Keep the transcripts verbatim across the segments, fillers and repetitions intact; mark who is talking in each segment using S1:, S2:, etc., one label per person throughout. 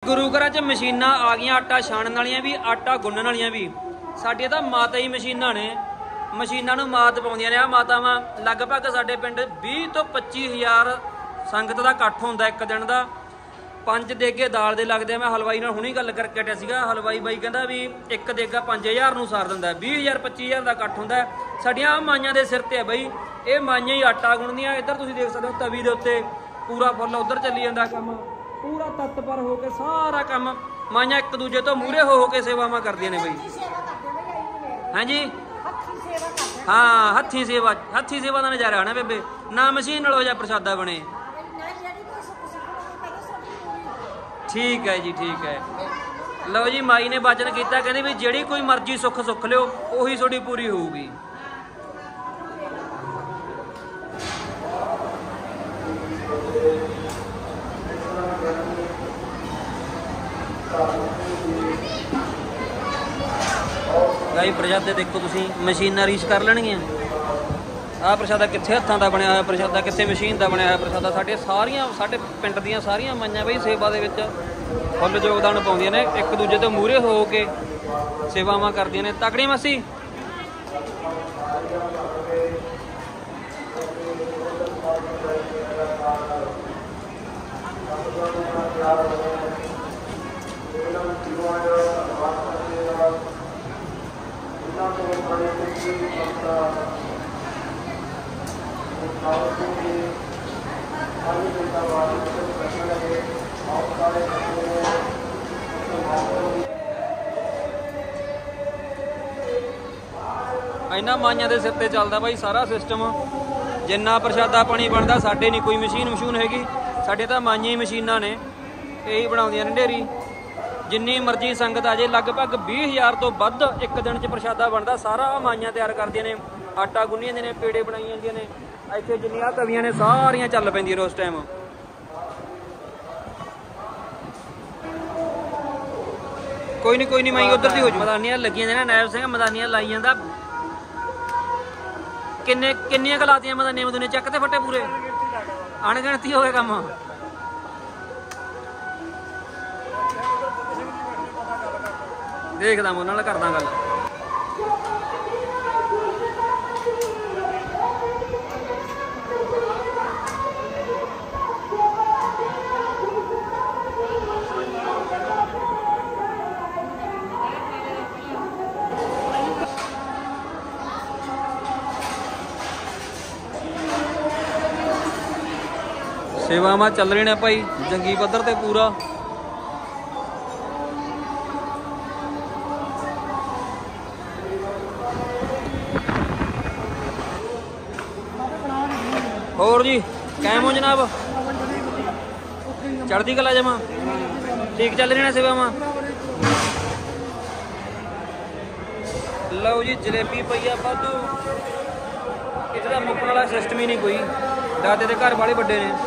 S1: गुरु घर च मशीनां आ गई आटा छाणन वालियां भी आटा गुन्नण वालियां भी। साडियां तां माता ही मशीनां ने, मशीनां नूं मात पाउंदियां ने। आ मातावां लगभग साडे पिंड बीस तो पच्ची हज़ार संगत का इकट्ठ हुंदा एक दिन का। पंज देगे दाल दे लगदे। मैं हलवाई नाल हुणी गल करके हटिया सीगा। हलवाई बाई कहंदा भी एक देगा पाँच हज़ार नूं सार दिंदा, बीस हज़ार पच्ची हज़ार का इकट्ठ हुंदा। साडियां माइयां दे सिर ते है बई, ये माइयां ही आटा गुणदियां। इधर तुसीं देख सकदे हो तवी दे उत्ते पूरा फुੱਲ उधर चली जांदा काम, पूरा तत्पर हो के सारा काम माइयां एक दूजे तो मूहरे हो के सेवावां करदियां ने बई। हाँ जी, हाँ हत्थी सेवा, हत्थी सेवा का नज़ारा है ना बेबे। ना मशीन नाल हो जा प्रसादा बने। ठीक है जी, ठीक है। लो जी, माई ने वचन किया, कहते भी जिहड़ी कोई मर्जी सुख सुख लियो उही थोड़ी पूरी होगी। गाई प्रसादे देखो तुसी मशीनां रीस कर लेणगियां। आ प्रसादा कित्थे हत्थां दा बनिया होया प्रसादा, कित्थे मशीन दा बनिया होया प्रसादा। साडे सारियां साडे पिंड दीयां सारियां माइयां बई सेवा दे विच फुੱਲ योगदान पाउंदियां ने, एक दूजे तो मूहरे हो के सेवावां करदियां ने। तकड़ी मसी इन्हां माइयां दे सिर ते चलदा भाई सारा सिस्टम। जिन्ना प्रशादा पानी बनता साडे नहीं कोई मशीन मशून हैगी, साडे तां माइयां ही मशीनां ने, यही बनाउंदियां ने ढेरी। जिन्नी मर्जी संगत आ जाए, लगभग बीस हज़ार तो वध एक दिन च प्रशादा बनता। सारा माइयां तैयार करदियां ने, आटा गुन्नियां ने, पेड़े बनाई जांदियां ने। इत्थे जिन्नियां तवियां ने सारियां चल पैंदियां ने उस टाइम। कोई नहीं कोई नहीं माई उधर दी हो जाऊ। मदानियां लगियां ने ना, नायब सिंह मदानियां लाई जांदा। किन्ने किन्नियां कलातियां मदानियां मदूने चक ते फट्टे पूरे अणगिणती हो गए काम। देखदा मैं उन्हां नाल करदा गल। सेवावां चल रही ने भाई जंगी पद्धर ते पूरा। और जी कैम हो जनाब, चढ़ती कला जमा ठीक चल रही ने सेवावां। लो जी जलेबी पई आ वाधू, इसका मुक्कण वाला सिस्टम ही नहीं कोई। दादे के घर वाले बड़े ने।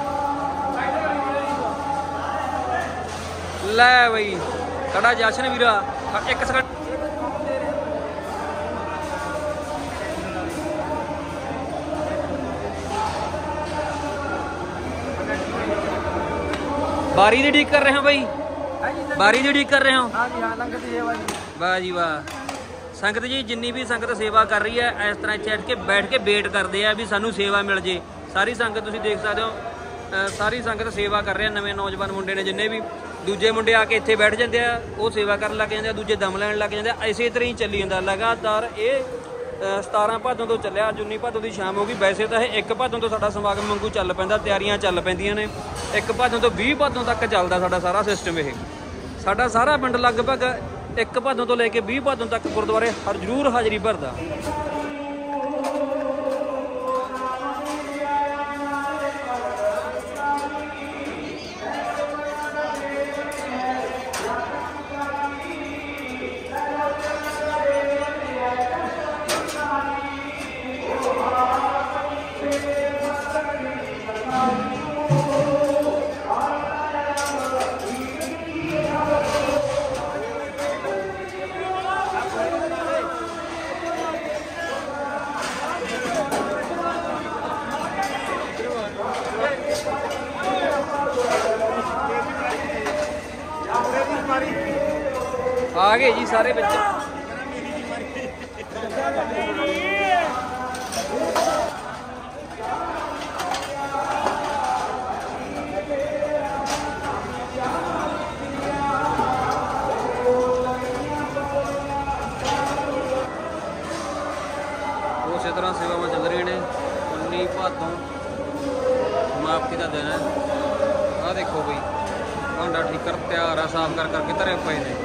S1: लै बई कड़ा जशन वीरा एक सेकंड। बारी दी ठीक कर रहे हो भाई, बारी दी ठीक कर रहे हो। वाह जी वाह। संगत जी जिन्नी भी संगत सेवा कर रही है इस तरह इत्थे के बैठ के वेट करते हैं भी सानू सेवा मिल जे। सारी संगत तुसीं देख सकते हो, सारी संगत सेवा कर रहे हैं। नवे नौजवान मुंडे ने जिन्ने भी, दूजे मुंडे आके इत्थे बैठ जाते हैं, वो सेवा कर लग जाते, दूजे दम लैन लग जाते। इसे तरह ही चली जाता लगातार। ये सतारह भादों तो चलिया, अज उन्नी भादों की शाम होगी। वैसे तो एक भादों तो साडा समागम वांगू चल पैंदा, तैयारियां चल पैंदियां ने। एक भादों तो बीस भादों तक चलदा साडा सारा सिस्टम। ये साडा सारा पिंड लगभग एक भादों तो लेके बीस भादों तक गुरुद्वारे हर जरूर हाज़री भरदा। आ गए जी सारे बच्चे। उस तरह सेवावां चल रही ने। उन्नी भादों समाप्ति का दिन है। आ देखो बई भांडा ठीकर तैयार है, साफ कर करके धरे पे ने।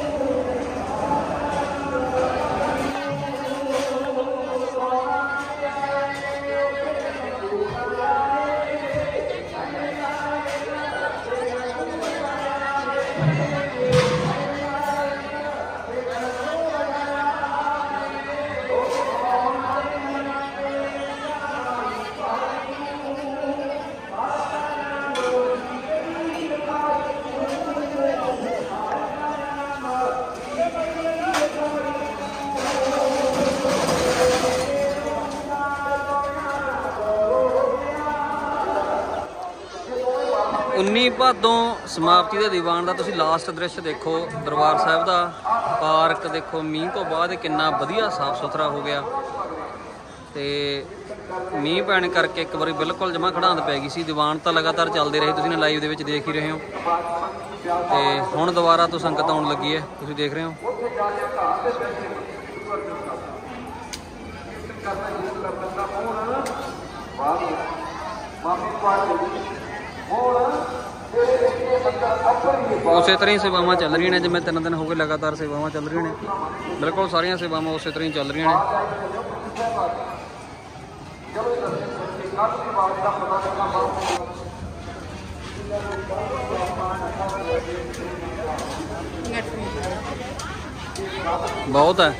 S1: उन्नी भादों समाप्ति के दीवान का तुसीं लास्ट दृश्य देखो। दरबार साहब का पार्क देखो, मींह तो बाद कितना वधिया साफ सुथरा हो गया। तो मींह पैने करके एक बार बिल्कुल जमा खड़ांत पै गई सी। दीवान तो लगातार चलते रहे, तुसीं लाइव दे विच देख ही रहे हो। तो हुण दोबारा तो संगत आउण लगी है, तुसीं देख रहे हो। उस तरह ही सेवावां चल रही ने, जिवें तीन दिन हो गए लगातार सेवावां चल रही ने। बिल्कुल सारियां सेवावां उस तरह ही चल रही ने। बहुत है।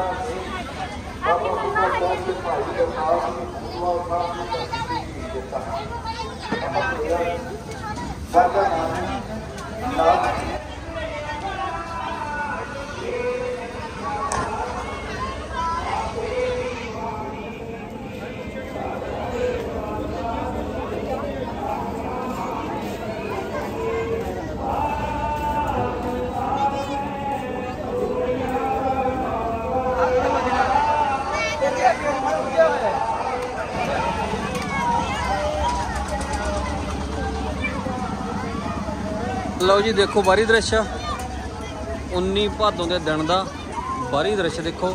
S1: लो जी देखो बाहरी दृश्य उन्नी भादों के दिन का बाहरी दृश्य देखो।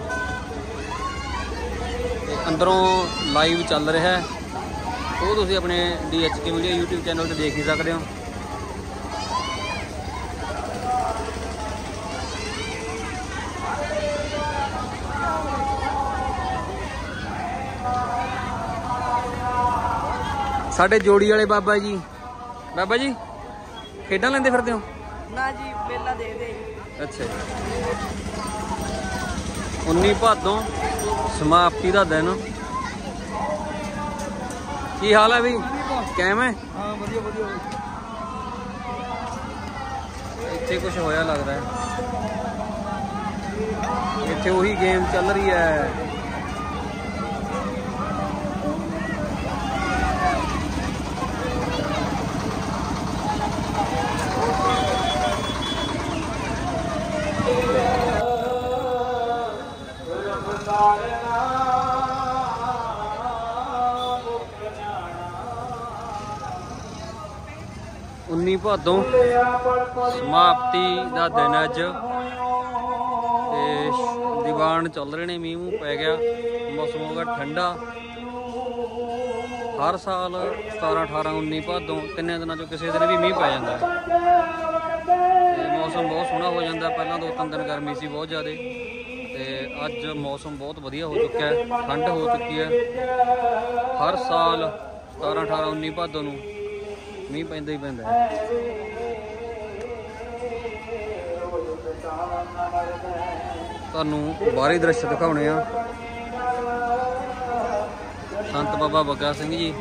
S1: अंदरों लाइव चल रहा है, वो तुसीं अपने D H K media YouTube channel पर देख ही सकते हो। साडे जोड़ी वाले बाबा जी, बाबा जी खेडां लेंदे फिरदे हो
S2: ना जी? मेला दे दे।
S1: अच्छा। उन्नी भादों समाप्ति का दिन। की हाल है भी? कैम है?
S2: हाँ वधिया वधिया।
S1: इत्थे कुछ होया लग रहा है। इत्थे वही गेम चल रही है। उन्नी भादों समाप्ति का दिन अज। दीवान चल रहे ने, मींह मूँह पै गया, मौसम हो गया ठंडा। हर साल सतारह अठारह उन्नी भादों तिन्ने दिनों चो किसी दिन भी मींह पै जाता है। मौसम बहुत सोहना हो जाता है। पहला दो तीन दिन गर्मी सी बहुत ज़्यादा, तो अज मौसम बहुत वधिया हो चुका है, ठंड हो चुकी है। हर साल सतारह अठारह उन्नी भादों नूं मींह पैंदा ही पैंदा है। तुहानूं बाहरी दृश्य दिखाउणे आ। संत बाबा बग्गा सिंह जी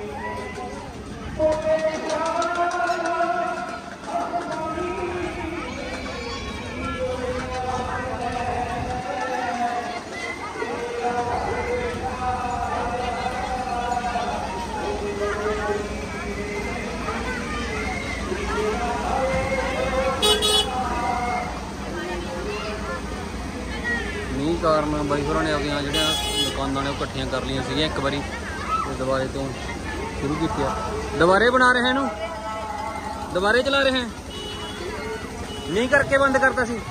S1: ਕਾਰਨ ਬਾਈ ਹੋਰਾਂ ਨੇ ਆਪਣੀਆਂ ਜਿਹੜੀਆਂ ਦੁਕਾਨਾਂ ਨੇ ਉਹ ਇਕੱਠੀਆਂ ਕਰ ਲਈਆਂ ਸੀਗੀਆਂ ਇੱਕ ਵਾਰੀ ਤੇ ਦੁਬਾਰੇ ਤੋਂ ਸ਼ੁਰੂ ਕੀਤੀ ਆ। ਦੁਬਾਰੇ ਬਣਾ ਰਹੇ ਇਹਨੂੰ, ਦੁਬਾਰੇ ਚਲਾ ਰਹੇ ਨਹੀਂ ਕਰਕੇ ਬੰਦ ਕਰਤਾ ਸੀ,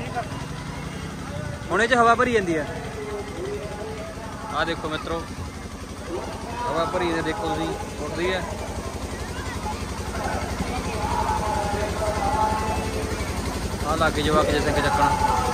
S1: ਹੁਣ ਇਹ 'ਚ ਹਵਾ ਭਰੀ ਜਾਂਦੀ ਹੈ। ਆਹ ਦੇਖੋ ਮਿੱਤਰੋ, ਹਵਾ ਭਰੀ ਨੇ, ਦੇਖੋ ਤੁਸੀਂ ਉੱਡਦੀ ਹੈ। ਆਹ ਲਾਗੇ ਜਵਾਕ ਜੇ ਸਿੰਘ ਚੱਕਣ